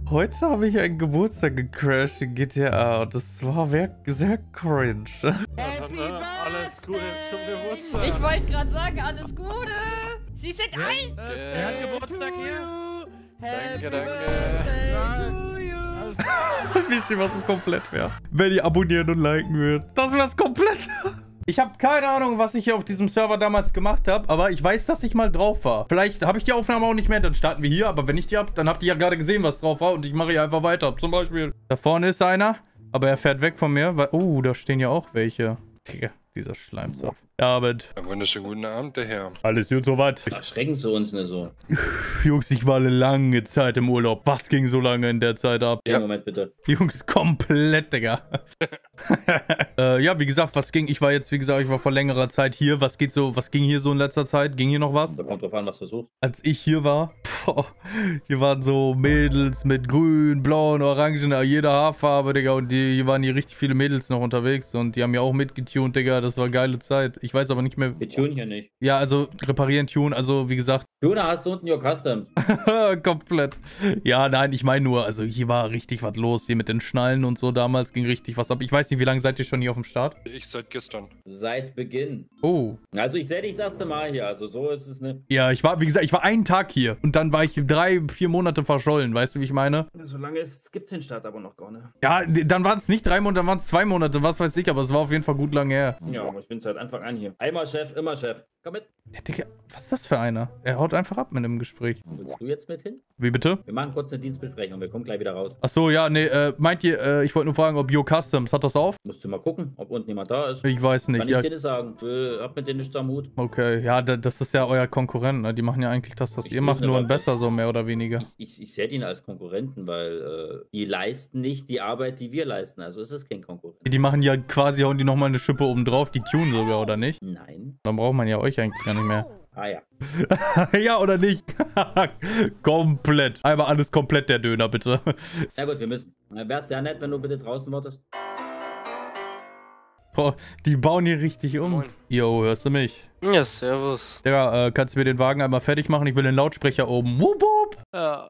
Heute habe ich einen Geburtstag gecrashed in GTA und das war sehr cringe. Alles Gute zum Geburtstag. Ich wollte gerade sagen, alles Gute. Sie sind alt. Wer hat Geburtstag hier? Danke. Wisst ihr, was es komplett wäre? Wenn ihr abonnieren und liken würdet. Das wär's komplett. Ich habe keine Ahnung, was ich hier auf diesem Server damals gemacht habe, aber ich weiß, dass ich mal drauf war. Vielleicht habe ich die Aufnahme auch nicht mehr, dann starten wir hier. Aber wenn ich die habe, dann habt ihr ja gerade gesehen, was drauf war und ich mache hier einfach weiter. Zum Beispiel, da vorne ist einer, aber er fährt weg von mir, weil... Oh, da stehen ja auch welche. Digga, dieser Schleimsaft. Abend. Ja, wunderschönen guten Abend, der Herr. Alles gut soweit. Schrecken Sie uns nicht so. Jungs, ich war eine lange Zeit im Urlaub. Was ging so lange in der Zeit ab? Ja. Moment, bitte. Jungs, komplett, Digga. Ja, wie gesagt, was ging? Ich war jetzt, wie gesagt, ich war vor längerer Zeit hier. Was ging hier so in letzter Zeit? Ging hier noch was? Da kommt drauf an, was du suchst. Als ich hier war, hier waren so Mädels mit grün, blauen, orangen, jeder Haarfarbe, Digga. Und hier waren hier richtig viele Mädels noch unterwegs. Und die haben ja auch mitgetunt, Digga. Das war eine geile Zeit. Ich weiß aber nicht mehr... Wir tunen hier nicht. Ja, also reparieren, tun, also wie gesagt... Tuner hast du unten your custom. Komplett. Ja, nein, ich meine nur, also hier war richtig was los. Hier mit den Schnallen und so damals ging richtig was ab. Ich weiß nicht, wie lange seid ihr schon hier auf dem Start? Ich seit gestern. Seit Beginn. Oh. Also ich sehe dich das erste Mal hier, also so ist es nicht. Ja, wie gesagt, ich war einen Tag hier und dann war ich 3-4 Monate verschollen, weißt du, wie ich meine? So lange gibt es den Start aber noch gar nicht. Ja, dann waren es nicht 3 Monate, dann waren es 2 Monate, was weiß ich, aber es war auf jeden Fall gut lange her. Ja, aber ich bin seit Anfang an hier. Einmal Chef, immer Chef. Komm mit. Ja, Digga, was ist das für einer? Er haut einfach ab mit dem Gespräch. Willst du jetzt mit hin? Wie bitte? Wir machen kurz eine Dienstbesprechung, wir kommen gleich wieder raus. Achso, ja, nee, meint ihr, ich wollte nur fragen, ob Your Customs, hat das auf? Musst du mal gucken, ob unten jemand da ist. Ich weiß nicht, Kann ja. ich dir nicht sagen. Hab mit denen nichts am Hut. Okay, ja, das ist ja euer Konkurrent, ne? Die machen ja eigentlich das, was Ich ihr macht, wusste nur aber ein besser, so mehr oder weniger. Ich sehe ihn als Konkurrenten, weil die leisten nicht die Arbeit, die wir leisten. Also ist es kein Konkurrent. Die machen ja quasi, hauen die nochmal eine Schippe oben drauf, die tunen sogar, oder nicht? Nein. Dann braucht man ja euch eigentlich gar nicht mehr. Ah ja. Ja, oder nicht? Komplett. Einmal alles komplett, der Döner, bitte. Na gut, wir müssen. Wäre es ja nett, wenn du bitte draußen wartest. Boah, die bauen hier richtig um. Moin. Jo, hörst du mich? Ja, servus. Digga, kannst du mir den Wagen einmal fertig machen? Ich will den Lautsprecher oben. Wupp, wupp. Ja.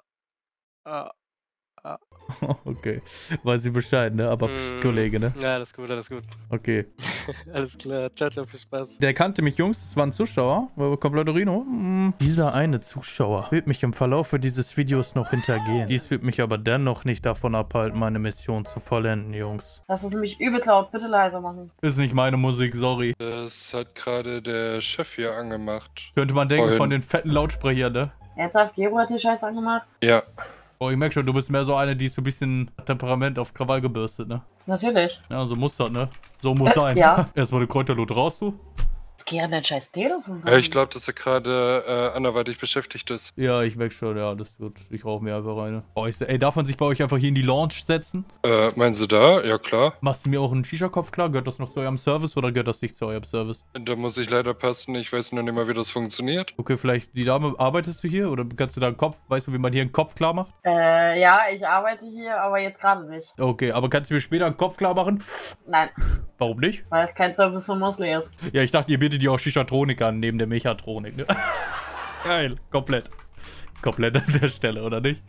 Okay, weiß ich Bescheid, ne? Aber pst, Kollege, ne? Ja, alles gut, alles gut. Okay. Alles klar, ciao, ciao, viel Spaß. Der kannte mich, Jungs, das war ein Zuschauer. Komplett Rino. Dieser eine Zuschauer wird mich im Verlaufe dieses Videos noch hintergehen. Dies wird mich aber dennoch nicht davon abhalten, meine Mission zu vollenden, Jungs. Das ist nämlich übel laut. Bitte leiser machen. Ist nicht meine Musik, sorry. Das hat gerade der Chef hier angemacht. Könnte man denken Vorhin. von den fetten Lautsprechern, ne? Ernsthaft, Gero hat die Scheiße angemacht? Ja. Oh, ich merke schon, du bist mehr so eine, die ist so ein bisschen Temperament auf Krawall gebürstet, ne? Natürlich. Ja, so muss das, ne? So muss sein. Ja. Erstmal eine Kräuterlut raus, du. Geh an dein scheiß Telefon. Ich glaube, dass er gerade anderweitig beschäftigt ist. Ja, ich merke schon, ja, das wird. Ich rauche mir einfach eine. Oh, ey, darf man sich bei euch einfach hier in die Lounge setzen? Meinen Sie da? Ja, klar. Machst du mir auch einen Shisha-Kopf klar? Gehört das noch zu eurem Service oder gehört das nicht zu eurem Service? Da muss ich leider passen. Ich weiß noch nicht mal, wie das funktioniert. Okay, vielleicht die Dame, arbeitest du hier? Oder kannst du da einen Kopf, weißt du, wie man hier einen Kopf klar macht? Ja, ich arbeite hier, aber jetzt gerade nicht. Okay, aber kannst du mir später einen Kopf klar machen? Nein, Warum nicht? weil es kein Service von Mosley ist. Ja, ich dachte, ihr bietet ja auch Shisha-Tronik an, neben der Mechatronik, ne? Geil, komplett. Komplett an der Stelle, oder nicht?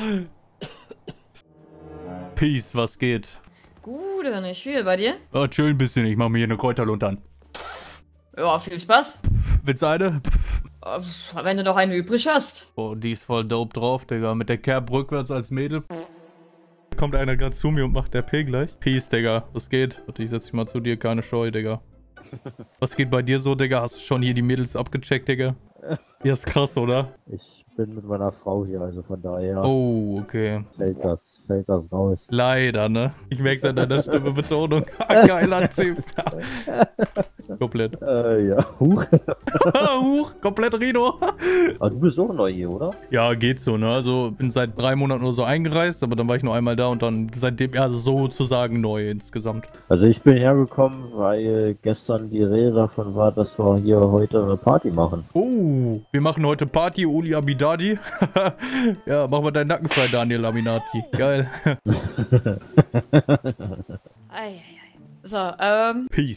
Peace, was geht? Gut, nicht viel bei dir? Oh, chill ein bisschen, ich mach mir hier eine Kräuterlunte an. Ja, viel Spaß. Willst du eine? Wenn du noch eine übrig hast. Oh, die ist voll dope drauf, Digga. Mit der Kerb rückwärts als Mädel. Kommt einer gerade zu mir und macht RP gleich. Peace, Digga. Was geht? Warte, ich setz mich mal zu dir. Keine Scheu, Digga. Was geht bei dir so, Digga? Hast du schon hier die Mädels abgecheckt, Digga? Ja, ist krass, oder? Ich bin mit meiner Frau hier, also von daher Oh, okay. fällt das raus. Leider, ne? Ich merk's an deiner Stimme Betonung. Geiler Typ. Komplett. Ja, huch. Huch, komplett Rino. Aber du bist auch neu hier, oder? Ja, geht so, ne? Also bin seit 3 Monaten nur so eingereist, aber dann war ich nur einmal da und dann seitdem, ja, sozusagen neu insgesamt. Also ich bin hergekommen, weil gestern die Rede davon war, dass wir hier heute eine Party machen. Oh, wir machen heute Party, Uli Abidadi. Ja, mach mal deinen Nacken frei, Daniel Aminati. Geil. Eieiei. So, Peace.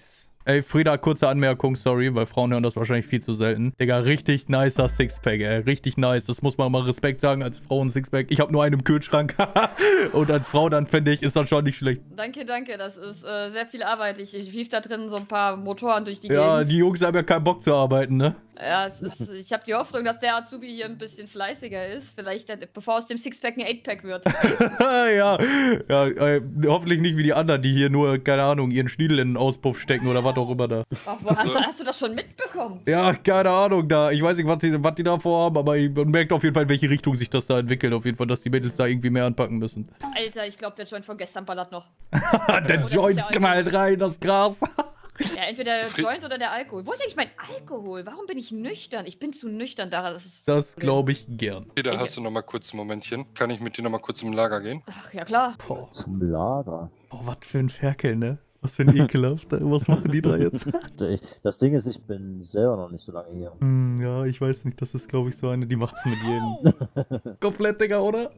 Ey, Frieda, kurze Anmerkung, sorry, weil Frauen hören das wahrscheinlich viel zu selten. Digga, richtig nicer Sixpack, ey. Richtig nice. Das muss man mal Respekt sagen als Frau ein Sixpack. Ich habe nur einen im Kühlschrank. Und als Frau dann, finde ich, ist das schon nicht schlecht. Danke, danke. Das ist sehr viel Arbeit. Ich hief da drin so ein paar Motoren durch die Ja, Gegend. die Jungs haben ja keinen Bock zu arbeiten, ne? Ja, ich habe die Hoffnung, dass der Azubi hier ein bisschen fleißiger ist. Vielleicht, bevor aus dem Sixpack ein 8-Pack wird. ja, hoffentlich nicht wie die anderen, die hier nur, keine Ahnung, ihren Schniedel in den Auspuff stecken oder was auch immer da. Ach, hast du das schon mitbekommen? Ja, keine Ahnung da. Ich weiß nicht, was die da vorhaben, aber man merkt auf jeden Fall, in welche Richtung sich das da entwickelt. Auf jeden Fall, dass die Mädels da irgendwie mehr anpacken müssen. Alter, ich glaube, der Joint von gestern ballert noch. Der Joint knallt rein, das Gras. Ja, entweder der Joint oder der Alkohol. Wo ist eigentlich mein Alkohol? Warum bin ich nüchtern? Ich bin zu nüchtern daran. Das glaube ich gern. Frieda, hast du noch mal kurz ein Momentchen? Kann ich mit dir noch mal kurz im Lager gehen? Ach, ja klar. Boah, Zum Lager. was für ein Ferkel, ne? Was für ein ekelhafter. Was machen die da jetzt? Das Ding ist, ich bin selber noch nicht so lange hier. Ja, ich weiß nicht. Das ist, glaube ich, so eine, die macht's mit jedem. Komplett, Digga, oder?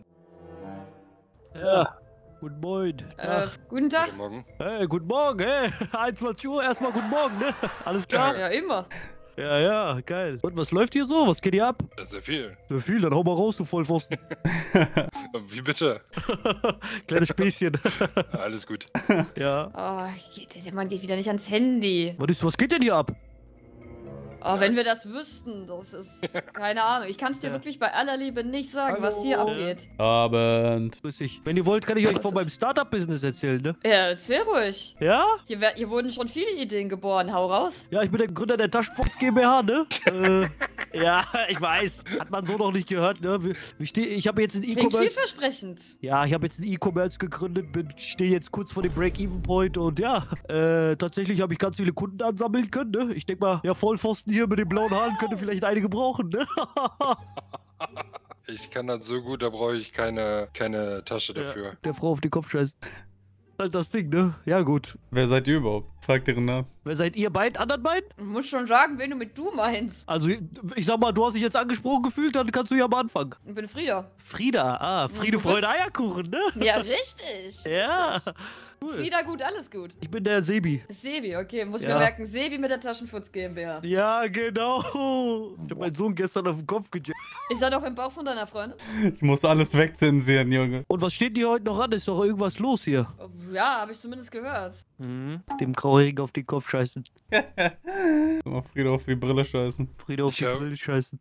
Ja. Guten Morgen. Guten Tag. Guten Morgen. Hey, guten Morgen, hey. 21 Uhr, erstmal guten Morgen, ne? Alles klar? Ja, immer. Ja, ja, geil. Und was läuft hier so? Was geht hier ab? Ja, sehr viel. Sehr viel, dann hau mal raus, du Vollpfosten. Wie bitte? Kleines Späßchen. Alles gut. Ja. Oh, der Mann geht wieder nicht ans Handy. Was geht denn hier ab? Oh, wenn wir das wüssten, das ist keine Ahnung. Ich kann es dir wirklich bei aller Liebe nicht sagen, was hier abgeht. Abend. Grüß dich. Wenn ihr wollt, kann ich euch von meinem Startup-Business erzählen, ne? Ja, erzähl ruhig. Ja? Hier wurden schon viele Ideen geboren. Hau raus. Ja, ich bin der Gründer der Taschenfuchs GmbH, ne? Ja, ich weiß. Hat man so noch nicht gehört, ne? Ich habe jetzt ein Klingt E-Commerce. vielversprechend. Ja, ich habe jetzt ein E-Commerce gegründet, stehe jetzt kurz vor dem Break-Even-Point und ja, tatsächlich habe ich ganz viele Kunden ansammeln können, ne? Ich denke mal, der Vollpfosten hier mit den blauen Haaren könnte vielleicht einige brauchen, ne? Ich kann das so gut, da brauche ich keine Tasche dafür. Der Frau auf den Kopf scheißen. Halt das Ding, ne? Ja, gut. Wer seid ihr überhaupt? Fragt ihren Namen. Wer seid ihr beiden? Anderen beiden? Ich muss schon sagen, wen du mit du meinst. Also, ich sag mal, du hast dich jetzt angesprochen gefühlt, dann kannst du ja mal anfangen. Ich bin Frieda. Frieda, Friede, du bist- Freude, Eierkuchen, ne? Ja, richtig. Ja. Richtig. Frieda, gut, alles gut. Ich bin der Sebi. Sebi, okay, muss ich Ja. mir merken. Sebi mit der Taschenfutz GmbH. Ja, genau. Ich hab meinen Sohn gestern auf den Kopf gejagt. Ist er noch im Bauch von deiner Freundin? Ich muss alles wegzensieren, Junge. Und was steht hier heute noch an? Ist doch irgendwas los hier. Ja, habe ich zumindest gehört. Dem Grauhärigen auf den Kopf scheißen. Mal Frieda auf die Brille scheißen. Frieda auf die Ja. Brille scheißen.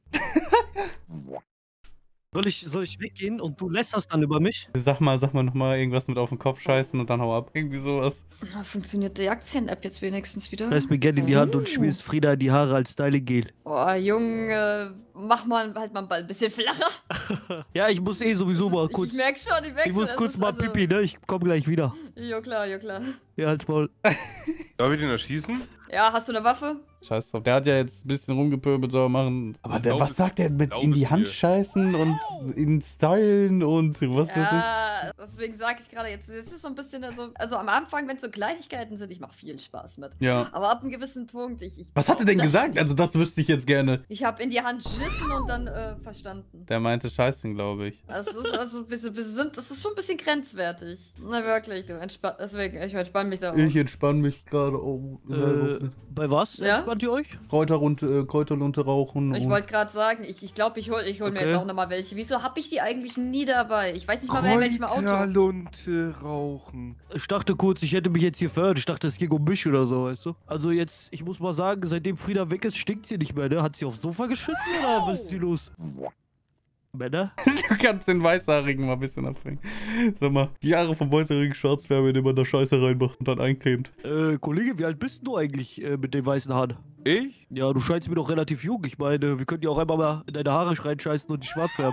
Soll ich weggehen und du lässt dann über mich? Sag mal nochmal irgendwas mit auf den Kopf scheißen und dann hau ab. Irgendwie sowas. Na, funktioniert die Aktien-App jetzt wenigstens wieder? Reiß mir gerne in die Hand und schmierst Frieda die Haare als Styling-Gel. Oh, Junge, mach mal halt mal ein bisschen flacher. Ja, ich muss sowieso mal kurz. Ich merk schon, Ich muss kurz mal Pipi, ne? Ich komm gleich wieder. Jo, klar, jo, klar. Ja, halt's Maul. Darf ich den erschießen? Ja, hast du eine Waffe? Scheiß drauf. Der hat ja jetzt ein bisschen rumgepöbelt, soll er machen. Aber der, Glaub was es- sagt der mit glaub in die es Hand mir. scheißen und in Stylen und was weiß ich? Ja, deswegen sage ich gerade, jetzt ist so ein bisschen also am Anfang, wenn es so Kleinigkeiten sind, ich mache viel Spaß mit. Ja. Aber ab einem gewissen Punkt, Was hat er denn das gesagt? nicht. Also das wüsste ich jetzt gerne. Ich habe in die Hand geschissen und dann verstanden. Der meinte scheißen, glaube ich. Das ist also das ist schon ein bisschen grenzwertig. Na wirklich, du deswegen, ich entspanne mich da auch. Ich entspanne mich gerade. Oh, Bei was? Ja? Entspannt ihr euch? Kräuterlunte rauchen. Ich und- wollte gerade sagen, ich glaube, ich hol mir Okay. jetzt auch nochmal welche. Wieso habe ich die eigentlich nie dabei? Ich weiß nicht mal, wer welchem Auto. Kräuterlunte rauchen. Ich dachte kurz, ich hätte mich jetzt hier verirrt. Ich dachte, es ging um mich oder so, weißt du? Also jetzt, ich muss mal sagen, seitdem Frieda weg ist, stinkt sie nicht mehr, ne? Hat sie aufs Sofa geschissen oder was ist sie los? Männer? Du kannst den Weißhaarigen mal ein bisschen abbringen. Sag mal, die Haare vom Weißhaarigen schwarz werden, indem man da Scheiße reinmacht und dann eincremt. Kollege, wie alt bist du eigentlich mit den weißen Haaren? Ich? Ja, du scheinst mir doch relativ jung. Ich meine, wir können ja auch einmal mal in deine Haare reinscheißen und die schwarz werden.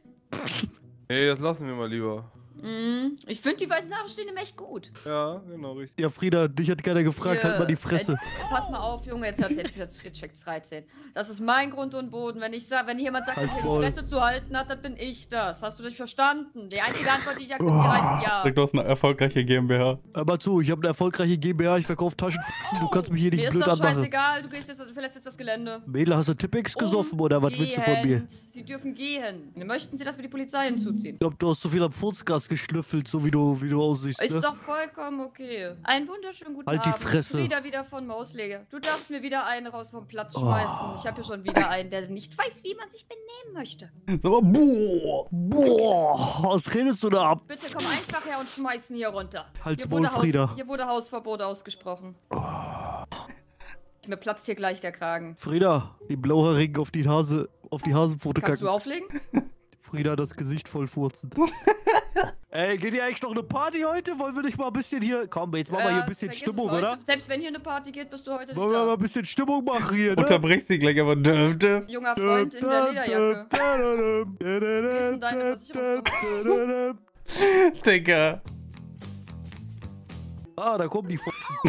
Nee, das lassen wir mal lieber. Ich finde, die weißen Haare stehen ihm echt gut. Ja, genau, richtig. Ja, Frieda, dich hat keiner gefragt, Hier, halt mal die Fresse. Pass mal auf, Junge, jetzt checkt's 13. Das ist mein Grund und Boden. Wenn jemand sagt, Halt's dass er die Maul. Fresse zu halten hat, dann bin ich das. Hast du dich verstanden? Die einzige Antwort, die ich akzeptiere, heißt ja. Sag, du hast eine erfolgreiche GmbH. Hör mal zu, ich habe eine erfolgreiche GmbH, ich verkaufe Taschenfuchsen, du kannst mich hier Mir nicht ist blöd doch anmachen. scheißegal, du verlässt jetzt das Gelände. Mädel, hast du Tippex gesoffen oder was willst du von mir? Sie dürfen gehen. Möchten Sie, dass wir die Polizei hinzuziehen? Ich glaube, du hast zu viel am Furzgas ausgeschlüffelt, so wie du aussiehst. Ist Ne? doch vollkommen okay. Einen wunderschönen guten Halt die Abend. Fresse. Frieda wieder von Mausleger. Du darfst mir wieder einen raus vom Platz schmeißen. Ich habe hier schon wieder einen, der nicht weiß, wie man sich benehmen möchte. So, boah. Boah, was redest du da ab? Bitte komm einfach her und schmeiß ihn hier runter. Halt's Hier Maul, wurde, Frieda. hier wurde Hausverbot ausgesprochen. Mir platzt hier gleich der Kragen. Frieda, die Blauhaarigen auf die Hasenpfote Kannst du kacken. auflegen? Frieda das Gesicht voll furzen. Ey, geht hier eigentlich noch eine Party heute? Wollen wir nicht mal ein bisschen hier... Komm, jetzt machen wir hier ein bisschen vergiss es Stimmung, heute. oder? Selbst wenn hier eine Party geht, bist du heute Wollen wir mal nicht ein bisschen Stimmung machen hier, ne? Unterbrichst sie gleich, aber dürfte. da. Junger Freund in der Lederjacke. Wie ist denn deine Versicherungsnummer? Digga. Ah, da kommen die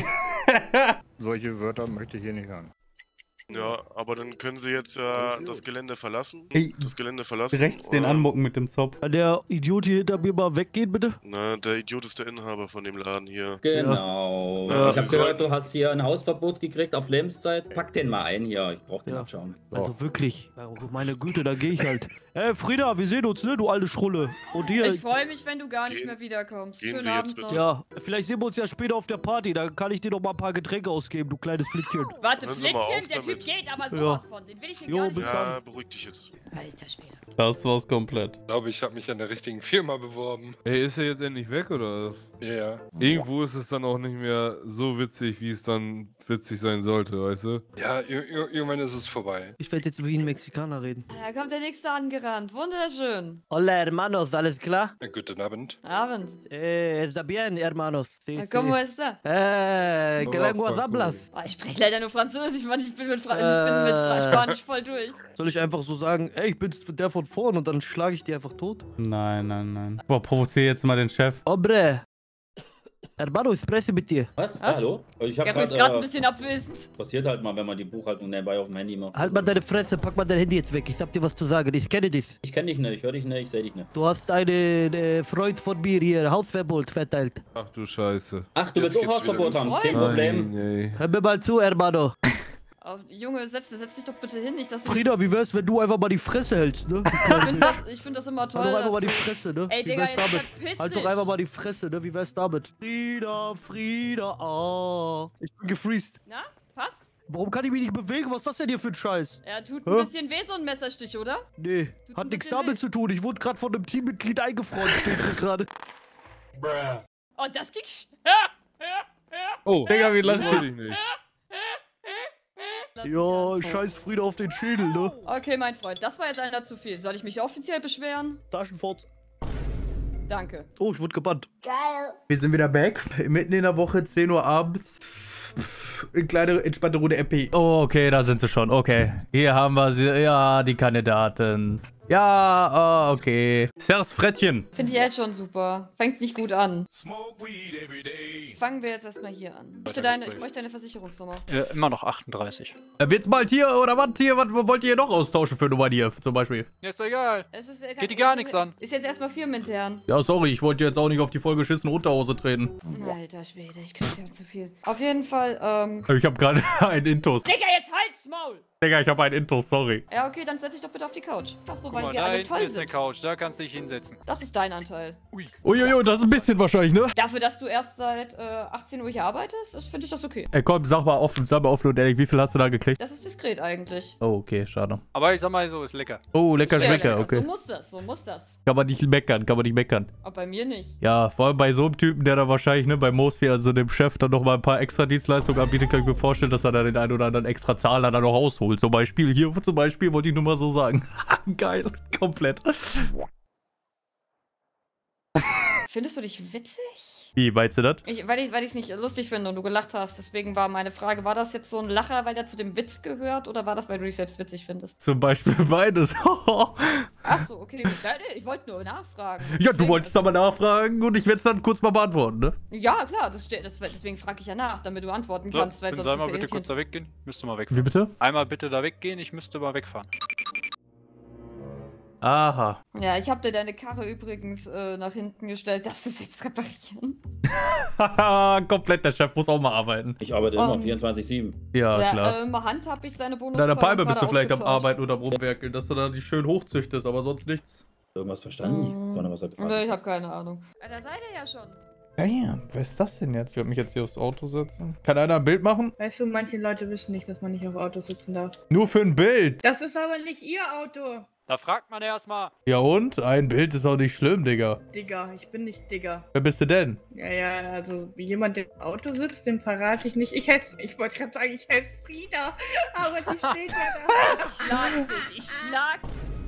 Solche Wörter möchte ich hier nicht hören. Ja, aber dann können sie jetzt ja das Gelände verlassen. Ey, Das Gelände verlassen. rechts den anmucken mit dem Zopf. Kann der Idiot hier hinter mir mal weggehen, bitte? Na, der Idiot ist der Inhaber von dem Laden hier. Genau. Ja. Ich habe gehört, du hast hier ein Hausverbot gekriegt auf Lebenszeit. Pack den mal ein hier. Ich brauch den Ja. abschauen. Also wirklich. Oh, meine Güte, da gehe ich halt. Ey, Frieda, wir sehen uns, ne, du alte Schrulle. Und hier... Ich freue mich, wenn du gar nicht mehr wiederkommst. Gehen Schönen Sie jetzt Abend bitte. noch. Ja, vielleicht sehen wir uns ja später auf der Party. Da kann ich dir noch mal ein paar Getränke ausgeben, du kleines Flittchen. Warte, Hören Sie mal auf Flittchen, der damit. Typ geht aber Ja. sowas von. Den will ich hier Jo, gar nicht. bis Ja, beruhig dich jetzt. Alter Schwede. Das war's komplett. Ich glaube, ich habe mich an der richtigen Firma beworben. Ey, ist er jetzt endlich weg oder was? Ja, ja. Irgendwo ist es dann auch nicht mehr so witzig, wie es dann witzig sein sollte, weißt du? Ja, irgendwann ist es vorbei. Ich werde jetzt wie ein Mexikaner reden. Da kommt der Nächste angerannt. Wunderschön. Hola, hermanos, alles klar? Guten Abend. Abend. Está bien, hermanos. Sí, ¿Cómo está? ¿Qué lenguas hablas? Oh, ich spreche leider nur Französisch, Mann. Ich bin mit Spanisch voll durch. Soll ich einfach so sagen, ey, ich bin's der von vorn und dann schlage ich die einfach tot? Nein, nein, nein. Boah, provoziere jetzt mal den Chef. Hombre. Hermano, ich spreche mit dir. Was? Was? Hallo? Ich hab Gary ist gerade ein bisschen abwesend. passiert halt mal, wenn man die Buchhaltung nebenbei auf dem Handy macht. Halt mal deine Fresse, pack mal dein Handy jetzt weg. Ich hab dir was zu sagen. Ich kenne dich. Ich kenne dich nicht, ich höre dich nicht, ich sehe dich nicht. Du hast einen Freund von mir hier Hausverbot verteilt. Ach du Scheiße. Ach, du Jetzt willst auch geht's wieder Hausverbot haben, los. kein Problem. Ey. Hör mir mal zu, Hermano. Junge, setz dich doch bitte hin. Nicht, dass ich Frieda, wie wär's, wenn du einfach mal die Fresse hältst, ne? ich find das immer toll. Halt doch einfach dass mal die du- Fresse, ne? Ey, Wie Digga, wär's jetzt damit? verpiss Halt doch dich. einfach mal die Fresse, ne? Wie wär's damit? Frieda, Frieda, ah. Ich bin gefreezed. Na, passt? Warum kann ich mich nicht bewegen? Was ist das denn hier für ein Scheiß? Ja, tut Hä? ein bisschen weh, so ein Messerstich, oder? Nee, Tut hat ein nichts bisschen damit weh. zu tun. Ich wurde gerade von einem Teammitglied eingefroren, steht hier gerade. Oh, das ging... Oh, Digga, wie das lacht wollte ich nicht. Lass mich Ja, antworten. scheiß Frieda auf den Schädel, ne? Okay, mein Freund, das war jetzt einer zu viel. Soll ich mich offiziell beschweren? Taschenfort. Danke. Oh, ich wurde gebannt. Wir sind wieder back. Mitten in der Woche, 10 Uhr abends. Eine kleine, entspannte Runde MP. Oh, okay, da sind sie schon. Okay. Hier haben wir sie. Ja, die Kandidaten. Ja, okay. Servus, Frettchen. Finde ich jetzt schon super. Fängt nicht gut an. Fangen wir jetzt erstmal hier an. Ich möchte deine Versicherungsnummer. Immer noch 38. Wird's bald hier oder was hier? Was wollt ihr noch austauschen für Nummern hier zum Beispiel? Ja, ist doch egal. Es ist, Geht die gar nichts an. Ist jetzt erstmal firmenintern. Ja, sorry, ich wollte jetzt auch nicht auf die vollgeschissene Unterhose treten. Alter Schwede, ich krieg ja zu viel. Auf jeden Fall, Ich habe gerade einen Intus. Digga, jetzt halt's Maul! Digga, ich habe einen Intus, sorry. Ja, okay, dann setz dich doch bitte auf die Couch. Ach so, Guck weil mal, wir da alle hinten toll ist eine sind. Couch, da kannst du dich hinsetzen. Das ist dein Anteil. Uiuiui, das ist ein bisschen wahrscheinlich, ne? Dafür, dass du erst seit 18 Uhr hier arbeitest, finde ich das okay. Ey, komm, sag mal offen und ehrlich, wie viel hast du da gekriegt? Das ist diskret eigentlich. Oh, okay, schade. Aber ich sag mal so, ist lecker. Oh, lecker Sehr Schmecker, lecker. okay. So muss das, so muss das. Kann man nicht meckern, kann man nicht meckern. Aber bei mir nicht. Ja, vor allem bei so einem Typen, der da wahrscheinlich, ne, bei Mosti, also dem Chef, dann noch mal ein paar extra Dienstleistungen anbietet, kann ich mir vorstellen, dass er da den einen oder anderen extra Zahler dann noch rausholt. Zum Beispiel, hier zum Beispiel, wollte ich nur mal so sagen. Geil, komplett. Findest du dich witzig? Wie, meinst du das? Weil ich es nicht lustig finde und du gelacht hast. Deswegen war meine Frage, war das jetzt so ein Lacher, weil der zu dem Witz gehört? Oder war das, weil du dich selbst witzig findest? Zum Beispiel beides. Ach so, okay. Gut. Ja, nee, ich wollte nur nachfragen. Ja, du Deswegen- wolltest da mal nachfragen und ich werde es dann kurz mal beantworten, ne? Ja, klar, deswegen frage ich ja nach, damit du antworten So, kannst. Weil dann sonst sei ist mal ja bitte kurz irritierend. da weggehen. Müsste mal Wie wegfahren. bitte? Einmal bitte da weggehen, ich müsste mal wegfahren. Aha. Ja, ich habe dir deine Karre übrigens nach hinten gestellt. Darfst du selbst reparieren? Haha, komplett, der Chef muss auch mal arbeiten. Ich arbeite immer Um, 24/7. Ja, klar. Handhab ich seine Bonus. In deiner Palme bist du vielleicht am Arbeiten oder am Rumwerkeln, dass du da die schön hochzüchtest, aber sonst nichts. Irgendwas verstanden? Connor, was er gefragt Nö, hat? ich habe keine Ahnung. Da seid ihr ja schon. Damn, wer ist das denn jetzt? Ich werde mich jetzt hier aufs Auto setzen. Kann einer ein Bild machen? Weißt du, manche Leute wissen nicht, dass man nicht auf Autos sitzen darf. Nur für ein Bild. Das ist aber nicht ihr Auto. Da fragt man erstmal. Ja und? Ein Bild ist auch nicht schlimm, Digga. Digga, ich bin nicht Digga. Wer bist du denn? Ja, also jemand, der im Auto sitzt, dem verrate ich nicht. Ich wollte gerade sagen, ich heiße Frieda, aber die steht ja da. Ich schlag.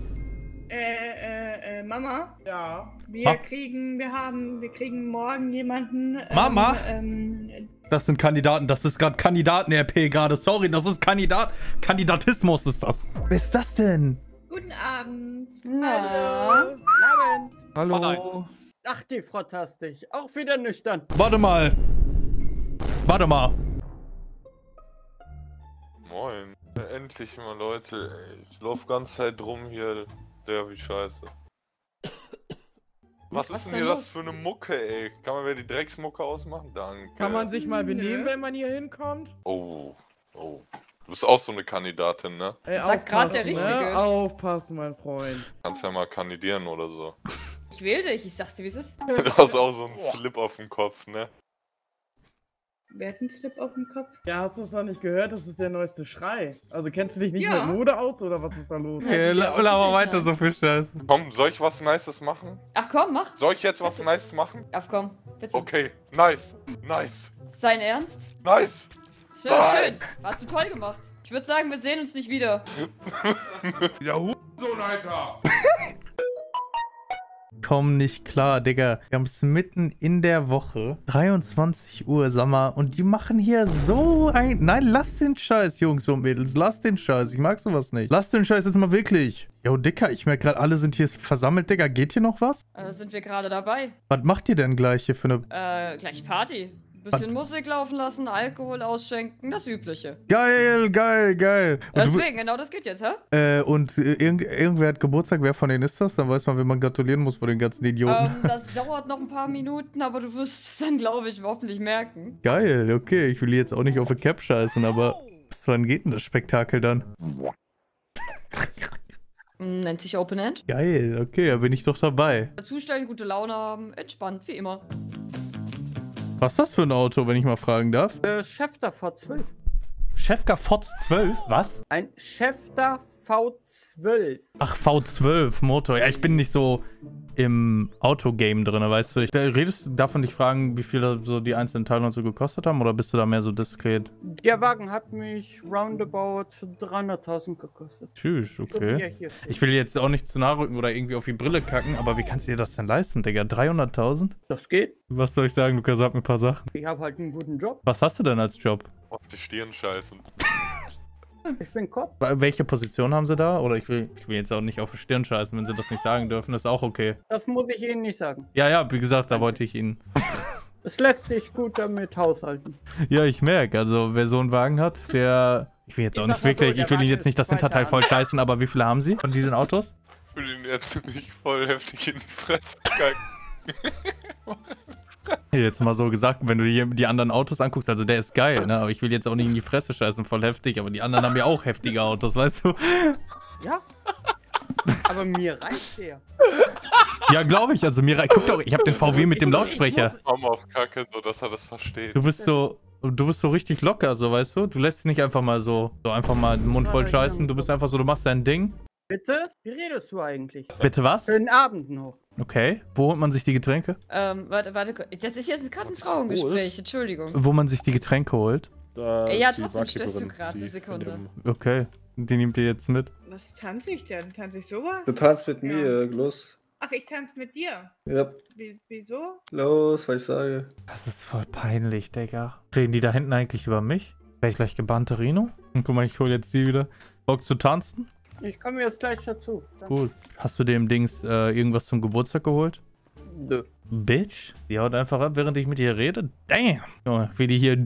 Mama? Ja. Wir kriegen morgen jemanden. Mama? Das sind Kandidaten, das ist gerade Kandidaten-RP gerade. Sorry, das ist Kandidatismus ist das. Wer ist das denn? Guten Abend. Na. Oh nein. Ach, die Frau Tastig. Auch wieder nüchtern. Warte mal. Moin. Endlich mal, Leute. Ey. Ich laufe ganze Zeit rum hier. Der wie scheiße. Was ist denn hier das für eine Mucke, ey? Kann man mir die Drecksmucke ausmachen? Danke. Kann man sich mal benehmen, wenn man hier hinkommt? Oh. Du bist auch so eine Kandidatin, ne? Ey, Sagt grad der Richtige. Ne? Aufpassen, mein Freund. Kannst ja mal kandidieren oder so. Ich wähle dich, ich sag's dir, wie es ist. Du hast auch so einen Slip auf dem Kopf, ne? Wer hat einen Slip auf dem Kopf? Ja, hast du es noch nicht gehört? Das ist der neueste Schrei. Also kennst du dich nicht Ja. mit Mode aus oder was ist da los? Okay, laber weiter so viel Scheiße. Komm, soll ich was Nices machen? Ach komm, mach. Soll ich jetzt was Nices machen? Ach komm, bitte. Okay, nice. Sein Ernst? Nice. Schön, schön. Hast du toll gemacht. Ich würde sagen, wir sehen uns nicht wieder. Ja, Hurensohn, Alter. Komm nicht klar, Digga. Wir haben es mitten in der Woche. 23 Uhr, sag mal. Und die machen hier so ein... Nein, lass den Scheiß, Jungs und Mädels. Lass den Scheiß. Ich mag sowas nicht. Lass den Scheiß jetzt mal wirklich. Jo, Dicker, ich merke gerade, alle sind hier versammelt, Digga. Geht hier noch was? Sind wir gerade dabei? Was macht ihr denn gleich hier für eine... Gleich Party. Bisschen Musik laufen lassen, Alkohol ausschenken, das Übliche. Geil. Und, Deswegen, genau das geht jetzt, hä? Irgendwer hat Geburtstag. Wer von denen ist das? Dann weiß man, wenn man gratulieren muss vor den ganzen Idioten. Das dauert noch ein paar Minuten, aber du wirst es dann, glaube ich, hoffentlich merken. Geil, okay. Ich will jetzt auch nicht auf eine Cap scheißen, aber bis wann geht denn das Spektakel dann? Nennt sich Open End. Geil, okay, da bin ich doch dabei. Dazustellen, gute Laune haben, entspannt, wie immer. Was ist das für ein Auto, wenn ich mal fragen darf? Schäfter V12. Schäfter V12? Was? Ein Schäfter V12. Ach, V12, Motor. Ja, ich bin nicht so im Autogame drin, weißt du. Darf man dich fragen, wie viel so die einzelnen Teile und so gekostet haben? Oder bist du da mehr so diskret? Der Wagen hat mich roundabout 300.000 gekostet. Tschüss, okay. Hier. Ich will jetzt auch nicht zu nahe rücken oder irgendwie auf die Brille kacken, aber wie kannst du dir das denn leisten, Digga? 300.000? Das geht. Was soll ich sagen? Lukas, sag mir ein paar Sachen. Ich habe halt einen guten Job. Was hast du denn als Job? Auf die Stirn scheißen. Ich bin Cop. Welche Position haben sie da? Oder ich will jetzt auch nicht auf die Stirn scheißen, wenn sie das nicht sagen dürfen, ist auch okay. Das muss ich Ihnen nicht sagen. Ja, wie gesagt, da wollte ich Ihnen. Es lässt sich gut damit haushalten. Ja, ich merke, also wer so einen Wagen hat, der... Ich will jetzt auch nicht wirklich, ich will Ihnen jetzt nicht das Hinterteil voll scheißen, aber wie viele haben Sie von diesen Autos? Ich will ihn jetzt nicht voll heftig in die Fresse kacken. Jetzt mal so gesagt, wenn du dir die anderen Autos anguckst, also der ist geil, ne? Aber ich will jetzt auch nicht in die Fresse scheißen, voll heftig, aber die anderen haben ja auch heftige Autos, weißt du? Ja. Aber mir reicht der. Ja, glaube ich, also guck doch, ich habe den VW mit dem Lautsprecher. Komm auf Kacke, so dass er das versteht. Du bist so richtig locker, so, weißt du? Du lässt nicht einfach mal so einfach mal den Mund voll scheißen, du bist einfach so, du machst dein Ding. Bitte? Wie redest du eigentlich? Bitte was? Schönen Abend noch. Okay, wo holt man sich die Getränke? Warte, das ist jetzt gerade ein Frauengespräch, Entschuldigung. Wo man sich die Getränke holt? Ja, trotzdem stößt du gerade eine Sekunde. Okay, die nehmt ihr jetzt mit. Was tanze ich denn? Tanze ich sowas? Du tanzt mit mir, los. Ach, ich tanze mit dir? Ja. Wieso? Los, was ich sage. Das ist voll peinlich, Digga. Reden die da hinten eigentlich über mich? Wäre ich gleich gebannte Rino? Und guck mal, ich hole jetzt die wieder. Bock zu tanzen? Ich komme jetzt gleich dazu. Gut. Hast du dem Dings irgendwas zum Geburtstag geholt? Nö. Bitch? Die haut einfach ab, während ich mit ihr rede? Damn! Junge, wie die hier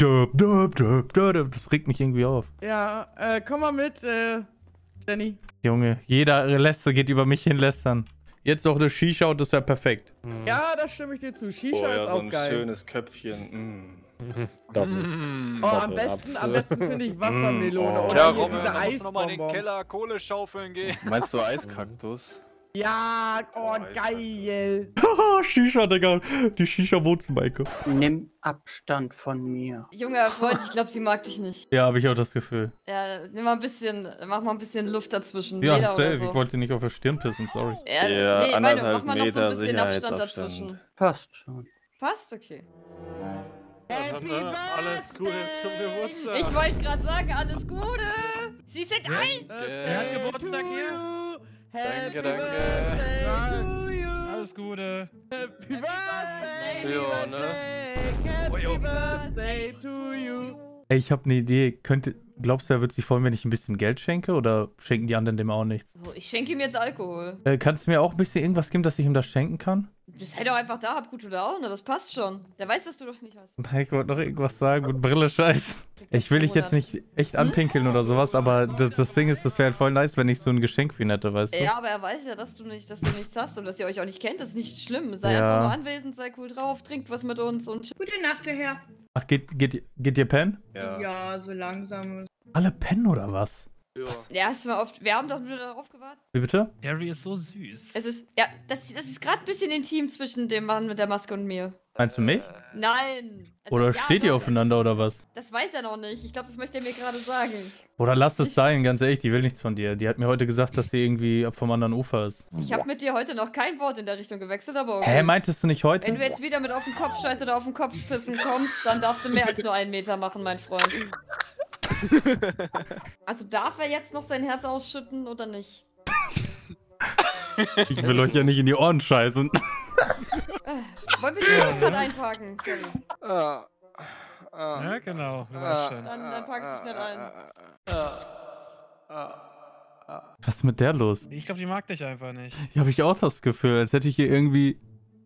das regt mich irgendwie auf. Ja, komm mal mit, Jenny. Junge, jeder geht über mich hin lästern. Jetzt noch eine Shisha und das wäre perfekt. Ja, da stimme ich dir zu. Shisha ist auch geil. Schönes Köpfchen. Oh, am besten finde ich Wassermelone. Ja, Oder Robin, diese da musst du nochmal in den Eisbonbons. Keller Kohle schaufeln gehen. Meinst du Eiskaktus? Ja, oh, geil. Shisha, Digga. Die Shisha-Wohnzimmer-Ecke. Nimm Abstand von mir. Junger Freund, ich glaube, sie mag dich nicht. Ja, habe ich auch das Gefühl. Ja, mach mal ein bisschen Luft dazwischen. Ja, Meter oder safe. so. Ich wollte nicht auf der Stirn pissen, sorry. Ja, Ja, nee, ich meine, mach 1,5 mal noch so ein Meter bisschen Abstand Sicherheitsabstand. dazwischen. Passt schon. Passt? Okay. Alles Gute zum Geburtstag. Ich wollte gerade sagen, alles Gute. Sie sind ein. Wer hat Geburtstag hier? Danke, danke. Alles Gute. Happy Birthday. Ja, ne? Happy Birthday to you. Ey, ich habe eine Idee. Glaubst du, er wird sich freuen, wenn ich ein bisschen Geld schenke? Oder schenken die anderen dem auch nichts? So, ich schenke ihm jetzt Alkohol. Kannst du mir auch ein bisschen irgendwas geben, dass ich ihm das schenken kann? Sei doch einfach da, hab gute Laune, das passt schon. Der weiß, dass du doch nicht hast. Nein, ich wollte noch irgendwas sagen mit Brille scheiß. Ich will dich jetzt nicht echt anpinkeln oder sowas, aber das Ding ist, das wäre halt voll nice, wenn ich so ein Geschenk für ihn hätte, weißt du? Ja, aber er weiß ja, dass du nichts hast und dass ihr euch auch nicht kennt. Das ist nicht schlimm. Sei Ja. einfach nur anwesend, sei cool drauf, trinkt was mit uns und Gute Nacht, der Herr. Ach, geht ihr pennen? Ja, so langsam. Alle pennen oder was? ja, hast du mal oft. Wir haben doch nur darauf gewartet. Wie bitte? Harry ist so süß. Es ist. Ja, das ist gerade ein bisschen intim zwischen dem Mann mit der Maske und mir. Meinst du mich? Nein! Also, Oder ja, steht ihr doch, aufeinander oder was? Das weiß er noch nicht. Ich glaube, das möchte er mir gerade sagen. Oder lass es sein, ganz ehrlich, die will nichts von dir. Die hat mir heute gesagt, dass sie irgendwie vom anderen Ufer ist. Ich habe mit dir heute noch kein Wort in der Richtung gewechselt, aber okay. Hä, meintest du nicht heute? Wenn du jetzt wieder mit auf den Kopf scheiß oder auf den Kopf pissen kommst, dann darfst du mehr als nur 1 Meter machen, mein Freund. Also darf er jetzt noch sein Herz ausschütten oder nicht? Ich will euch ja nicht in die Ohren scheißen. Wollen wir die gerade einparken? Sorry. Ja, genau. Du weißt schon. Dann pack ich schnell ein. Was ist mit der los? Ich glaube, die mag dich einfach nicht. Hier habe ich auch das Gefühl, als hätte ich hier irgendwie...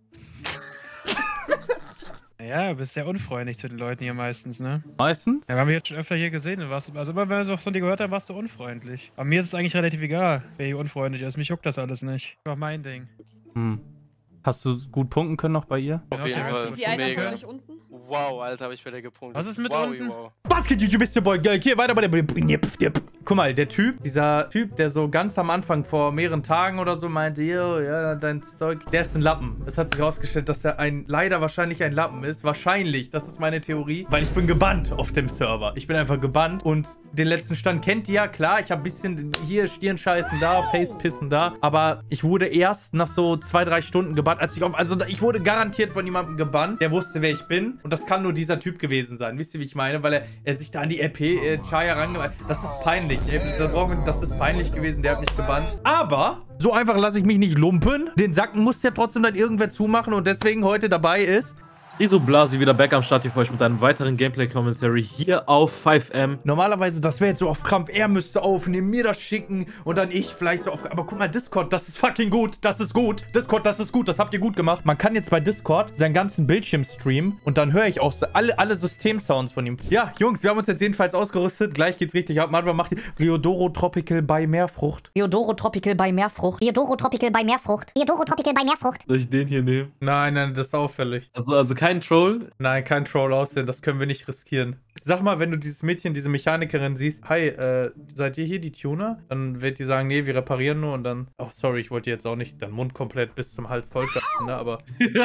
Ja, du bist sehr unfreundlich zu den Leuten hier meistens, ne? Meistens? Ja, wir haben dich jetzt schon öfter hier gesehen. Also immer, wenn wir so von dir gehört haben, warst du unfreundlich. Aber mir ist es eigentlich relativ egal, wer hier unfreundlich ist. Mich juckt das alles nicht. War mein Ding. Hm. Hast du gut punkten können noch bei ihr? Auf jeden Fall. Sieht die einer von euch unten? Wow, Alter, hab ich wieder gepunktet. Was ist mit wow, unten? Wow. Basket, you bist der Boy. Hier, weiter bei der... Guck mal, der Typ, dieser Typ, der so ganz am Anfang vor mehreren Tagen oder so meinte, yo, ja, dein Zeug, der ist ein Lappen. Es hat sich herausgestellt, dass er leider wahrscheinlich ein Lappen ist. Wahrscheinlich, das ist meine Theorie, weil ich bin gebannt auf dem Server. Ich bin einfach gebannt und den letzten Stand kennt ihr ja, klar, ich habe ein bisschen hier Stirnscheißen da, Facepissen da, aber ich wurde erst nach so 2-3 Stunden gebannt, also ich wurde garantiert von jemandem gebannt, der wusste, wer ich bin und das kann nur dieser Typ gewesen sein. Wisst ihr, wie ich meine? Weil er sich da an die RP Chaya rangewandt. Das ist peinlich. Das ist peinlich gewesen, der hat mich gebannt. Aber so einfach lasse ich mich nicht lumpen. Den Sack muss ja trotzdem dann irgendwer zumachen und deswegen heute dabei ist... Iso Blasi wieder back am Start hier für euch mit einem weiteren Gameplay-Commentary hier auf 5M. Normalerweise, das wäre jetzt so auf Krampf, er müsste aufnehmen, mir das schicken und dann ich vielleicht so auf... Aber guck mal, Discord, das ist fucking gut, das ist gut. Discord, das ist gut, das habt ihr gut gemacht. Man kann jetzt bei Discord seinen ganzen Bildschirm streamen und dann höre ich auch alle Systemsounds von ihm. Ja, Jungs, wir haben uns jetzt jedenfalls ausgerüstet. Gleich geht's richtig ab. Manchmal macht die Riodoro Tropical bei Meerfrucht. Riodoro Tropical bei Meerfrucht. Riodoro Tropical bei Meerfrucht. Riodoro Tropical bei Meerfrucht. Soll ich den hier nehmen? Nein, das ist auffällig. Also kein Troll? Nein, kein Troll aussehen, das können wir nicht riskieren. Sag mal, wenn du dieses Mädchen, diese Mechanikerin siehst, hi, seid ihr hier die Tuner? Dann wird die sagen, nee, wir reparieren nur und dann, oh, sorry, ich wollte jetzt auch nicht deinen Mund komplett bis zum Hals vollscheißen, ne, aber...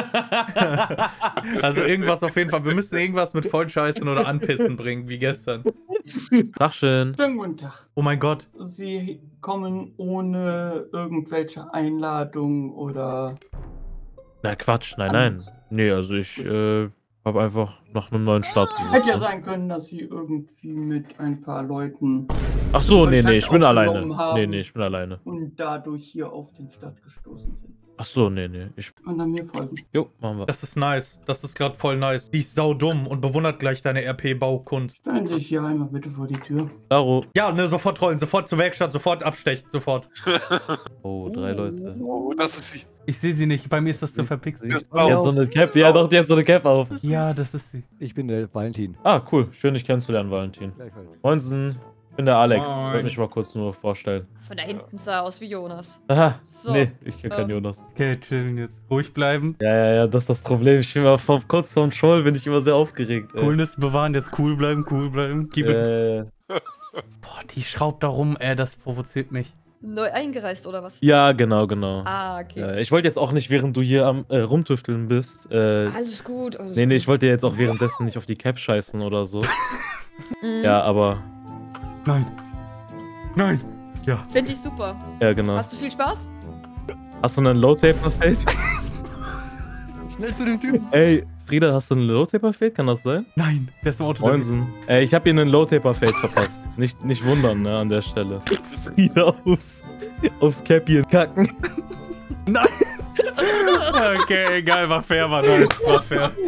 Also irgendwas auf jeden Fall, wir müssen irgendwas mit vollscheißen oder anpissen bringen, wie gestern. Tagchen. Schönen guten Tag. Oh mein Gott. Sie kommen ohne irgendwelche Einladungen oder... Na Quatsch, nein. Nee, also ich habe einfach nach einem neuen Start gesucht. Hätte ja sein können, dass Sie irgendwie mit ein paar Leuten... Ach so, nee, Kontakt ich bin alleine. aufgenommen haben Nee, ich bin alleine. Und dadurch hier auf den Start gestoßen sind. Ach so, nee. Und dann mir folgen. Jo, machen wir. Das ist nice. Das ist gerade voll nice. Die ist saudumm und bewundert gleich deine RP-Baukunst. Stellen Sie sich hier einmal bitte vor die Tür. Daro. Ja, ne, sofort rollen, sofort zur Werkstatt, sofort abstechen, sofort. Oh, 3 Leute. Oh, das ist sie. Ich sehe sie nicht, bei mir ist das zu verpixelt. Die hat so eine Cap, ja doch, die hat so eine Cap auf. Ja, das ist sie. Ich bin der Valentin. Ah, cool. Schön, dich kennenzulernen, Valentin. Moinsen. Ich bin der Alex. Moin. Ich wollte mich mal kurz nur vorstellen. Von da hinten sah er aus wie Jonas. Aha, So, nee, ich kenne keinen Jonas. Okay, chillen jetzt. Ruhig bleiben. Ja, das ist das Problem. Ich bin mal kurz vorm Troll, bin ich immer sehr aufgeregt. Ey. Coolness bewahren, jetzt cool bleiben. Keep it. Boah, die schraubt da rum, das provoziert mich. Neu eingereist oder was? Ja, genau. Ah, okay. Ich wollte jetzt auch nicht, während du hier am Rumtüfteln bist. Alles gut. Alles Nee, gut. ich wollte jetzt auch währenddessen nicht auf die Cap scheißen oder so. Ja, aber. Nein. Ja. Finde ich super. Ja, genau. Hast du viel Spaß? Hast du einen Low-Taper-Fade? Schnell zu dem Typen. Ey, Frieda, hast du einen Low-Taper-Fade? Kann das sein? Nein, der ist im Auto. Moinsen. Ich hab ihr einen Low-Taper-Fade verpasst. Nicht wundern, ne, an der Stelle. Frieda aufs Käppchen kacken. Nein. Okay, egal, war fair, war nice. War fair.